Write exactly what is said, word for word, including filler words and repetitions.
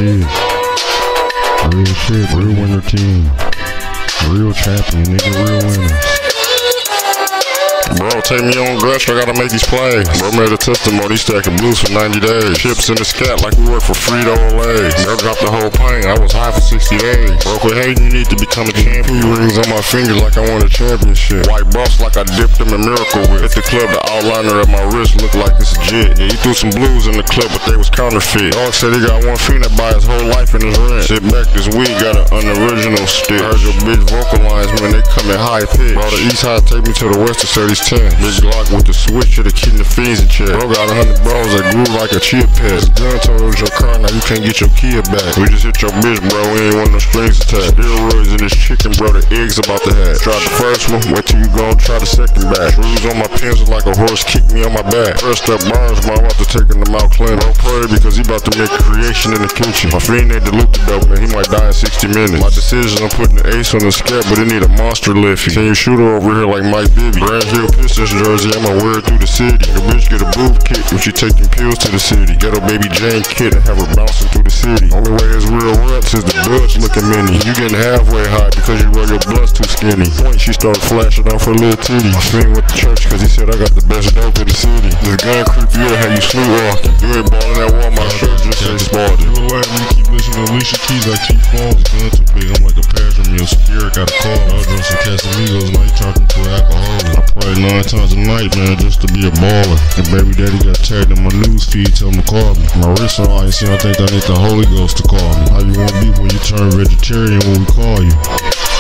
shit. Real shit, real winner team. Real champion, nigga, real winners. Bro, take me on Gresham, I gotta make these plays. Bro made a testimony, he's stacking blues for ninety days. Chips in the scat like we work for Frito-Lay. Bro dropped the whole plane, I was high for sixty days. Bro, quit hating, you need to become a champion. Rings on my fingers like I won a championship. White buffs like I dipped them in Miracle Whip. At the club, the outliner at my wrist looked like it's legit. Yeah, he threw some blues in the club, but they was counterfeit. Dog said he got one fiend that buy his whole life in his rent. Sit back, this weed got an unoriginal stick. Heard your bitch vocal lines, man, they come in high pitch. Bro, the east side take me to the west to thirty ten. Big Glock with the switch to the keeping the fiends in check. Bro got a hundred bros that grew like a chia pet. This gun told us your car, now you can't get your kid back. We just hit your bitch, bro, we ain't want no strings attached. Steroids in this chicken, bro, the eggs about to hatch. Tried the first one, wait till you go try the second batch. Screws on my pencil like a horse kicked me on my back. First up bars, bro, I'm about to take him out clean. Bro, pray because he about to make a creation in the kitchen. My fiend ain't dilute the dope, man, he might die in sixty minutes. My decision, I'm putting the ace on the scab, but it need a monster lift. Can you shoot her over here like Mike Bibby? Brand Hill Pistons jersey, I'ma wear it through the city. Your bitch get a boob kick when she taking pills to the city. GhettobabyJane kid and have her bouncing through the city. Only way is real reps is the buds looking mini. You getting halfway high because you roll your blood's too skinny. Point, she started flashing off her little titty. I swing with the church cause he said I got the best dope in the city. This gun creep you out, how you sleepwalking. You ain't ballin' that Walmart shirt, just say Spalding. You know what, when you keep listening to Alicia Keys, I keep falling. This gun too big, I'm like a passion meal. Spirit got a call. I was doing some Casamigos, now you talking to an alcoholic. I pray nine times a night, man, just to be a baller. And baby daddy got tagged in my news feed, tell him to call me. My wrist on icy, I think I need the Holy Ghost to call me. How you want beef when you turn vegetarian when we call you?